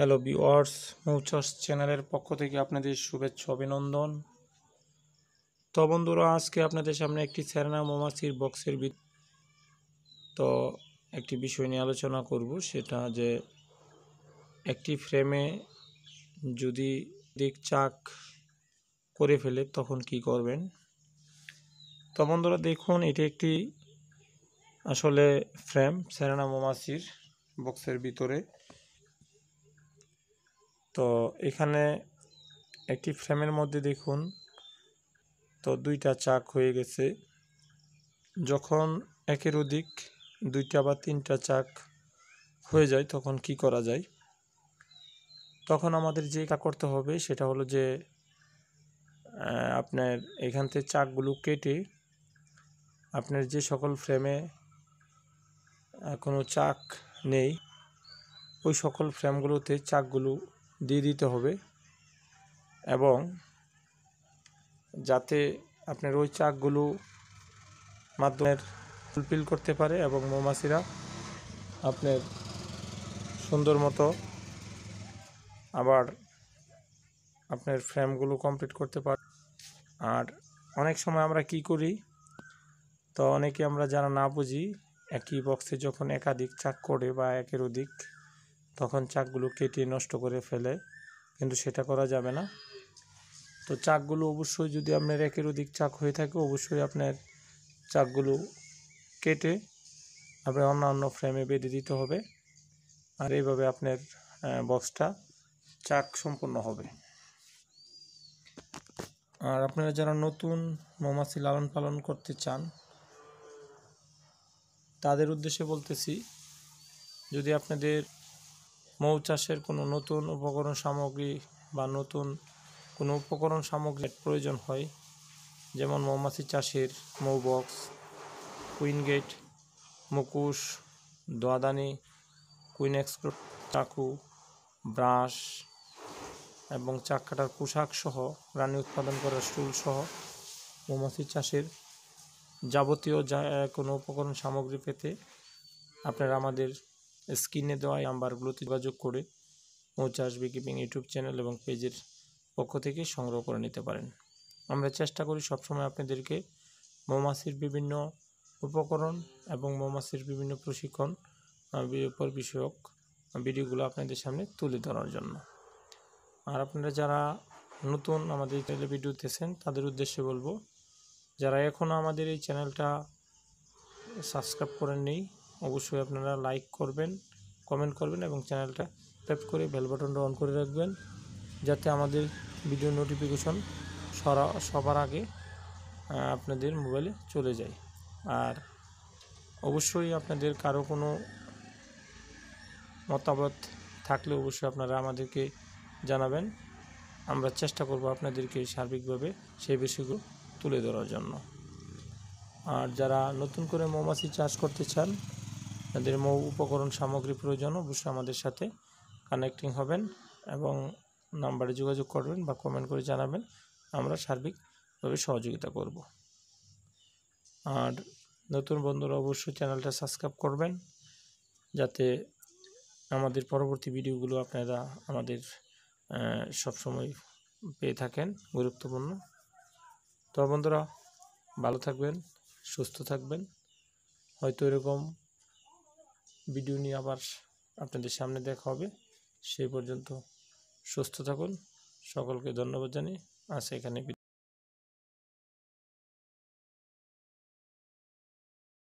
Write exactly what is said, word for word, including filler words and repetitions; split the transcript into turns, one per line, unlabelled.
Hello viewers, মৌচাষ চ্যানেলের পক্ষ থেকে আপনাদের শুভেচ্ছা অভিনন্দন। তো বন্ধুরা, আজকে আপনাদের সামনে একটি সেরেনা মৌমাছির বক্সের তো একটি বিষয় নিয়ে আলোচনা করব, সেটা যে একটি ফ্রেমে যদি দিক চাক করে ফেলে তখন কি করবেন। তো বন্ধুরা দেখুন, এটি একটি আসলে ফ্রেম সেরেনা মৌমাছির বক্সের ভিতরে। তো এখানে একটি ফ্রেমের মধ্যে দেখুন তো দুইটা চাক হয়ে গেছে। যখন একের অধিক দুইটা বা তিনটা চাক হয়ে যায় তখন কি করা যায়। তখন আমাদের যে কাজ করতে হবে সেটা হলো যে আপনার এখান থেকে চাকগুলো কেটে আপনার যে সকল ফ্রেমে কোনো চাক নেই ওই সকল ফ্রেমগুলোতে চাকগুলো দিয়ে দিতে হবে, এবং যাতে আপনার ওই চাকগুলো মাধ্যমে ফুলফিল করতে পারে এবং মৌমাছিরা আপনার সুন্দর মতো আবার আপনার ফ্রেমগুলো কমপ্লিট করতে পারে। আর অনেক সময় আমরা কি করি, তো অনেকে আমরা যারা না বুঝি একই বক্সে যখন একাধিক চাক করে বা একের অধিক, তখন চাকগুলো কেটে নষ্ট করে ফেলে, কিন্তু সেটা করা যাবে না। তো চাকগুলো অবশ্যই যদি আপনার একের অধিক চাক হয়ে থাকে অবশ্যই আপনার চাকগুলো কেটে আপনার অন্যান্য ফ্রেমে বেঁধে দিতে হবে, আর এইভাবে আপনার বক্সটা চাক সম্পূর্ণ হবে। আর আপনারা যারা নতুন মৌমাছি লালন পালন করতে চান তাদের উদ্দেশ্যে বলতেছি, যদি আপনাদের মৌ চাষের কোনো নতুন উপকরণ সামগ্রী বা নতুন কোনো উপকরণ সামগ্রীর প্রয়োজন হয়, যেমন মৌমাছি চাষের মৌ বক্স, কুইন গেট, মুকুশ, দোয়াদানি, কুইন এক্সপ্লোর, চাকু, ব্রাশ এবং চাক কাটার পোশাক সহ রানী উৎপাদন করার স্টুল সহ মৌমাছি চাষের যাবতীয় যা কোনো উপকরণ সামগ্রী পেতে আপনারা আমাদের স্ক্রিনে দেওয়া নাম্বারগুলোতে যোগাযোগ করে মৌচাষ বিকিপিং ইউটিউব চ্যানেল এবং পেজের পক্ষ থেকে সংগ্রহ করে নিতে পারেন। আমরা চেষ্টা করি সবসময় আপনাদেরকে মৌমাছির বিভিন্ন উপকরণ এবং মৌমাছির বিভিন্ন প্রশিক্ষণ বিষয়ক ভিডিওগুলো আপনাদের সামনে তুলে ধরার জন্য। আর আপনারা যারা নতুন আমাদের চ্যানেলে ভিডিও দেখছেন তাদের উদ্দেশ্যে বলবো, যারা এখনও আমাদের এই চ্যানেলটা সাবস্ক্রাইব করেননি অবশ্যই আপনারা লাইক করবেন, কমেন্ট করবেন এবং চ্যানেলটা সাবস্ক্রাইব করে বেল বাটনটা অন করে রাখবেন, যাতে আমাদের ভিডিও নোটিফিকেশন সবার আগে আপনাদের মোবাইলে চলে যায়। আর অবশ্যই আপনাদের কারো কোনো মতামত থাকলে অবশ্যই আপনারা আমাদেরকে জানাবেন, আমরা চেষ্টা করব আপনাদেরকে সার্বিকভাবে সেই বিষয়গুলো তুলে ধরার জন্য। আর যারা নতুন করে মৌমাছি চাষ করতে চান, তাদের মৌ উপকরণ সামগ্রী প্রয়োজন, অবশ্যই আমাদের সাথে কানেক্টিং হবেন এবং নাম্বারে যোগাযোগ করবেন বা কমেন্ট করে জানাবেন, আমরা সার্বিকভাবে সহযোগিতা করব। আর নতুন বন্ধুরা অবশ্যই চ্যানেলটা সাবস্ক্রাইব করবেন, যাতে আমাদের পরবর্তী ভিডিওগুলো আপনারা আমাদের সবসময় পেয়ে থাকেন, গুরুত্বপূর্ণ। তো বন্ধুরা ভালো থাকবেন, সুস্থ থাকবেন, হয়তো এরকম ভিডিও নিয়ে আবার আপনাদের সামনে দেখা হবে। সেই পর্যন্ত সুস্থ থাকুন, সকলকে ধন্যবাদ জানিয়ে আজ এখানে।